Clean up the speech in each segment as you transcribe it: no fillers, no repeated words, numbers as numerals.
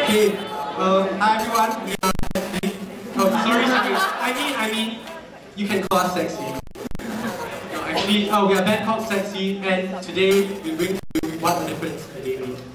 Okay, hi everyone, we are sexy. Oh, sorry, I mean, you can call us sexy. No, actually, we are band called Sexy, and today we bring to you what the difference a day means.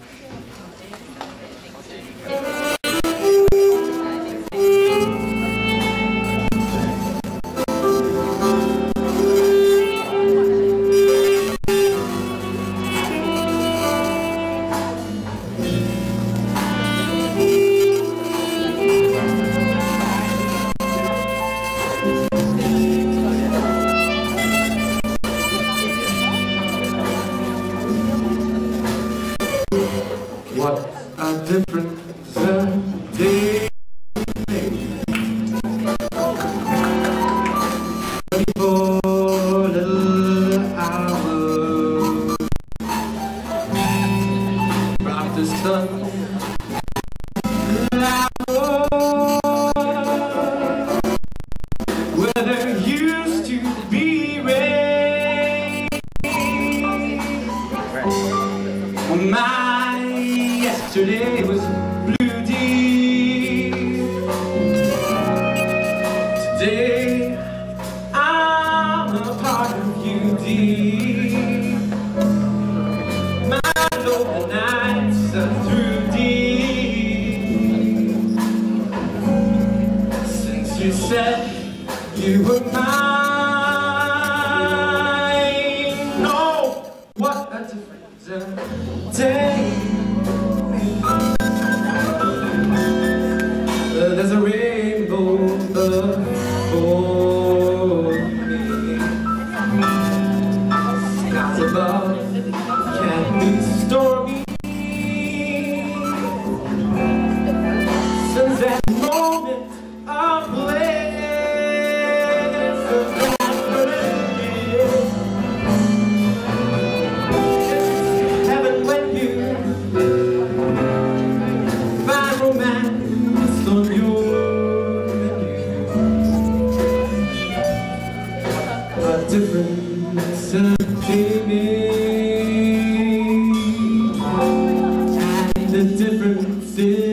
What a difference a day makes. 24 little hours from the sun. Where there used to be rain. My yesterday was blue deep. Today I'm a part of you deep. My lonely nights are through deep. Since you said you were mine. Oh, what a difference a day. There's a rainbow before me. Skies above can be stormy. Since that moment of bliss, it's heaven when you find romance on your a difference a day makes, and the difference is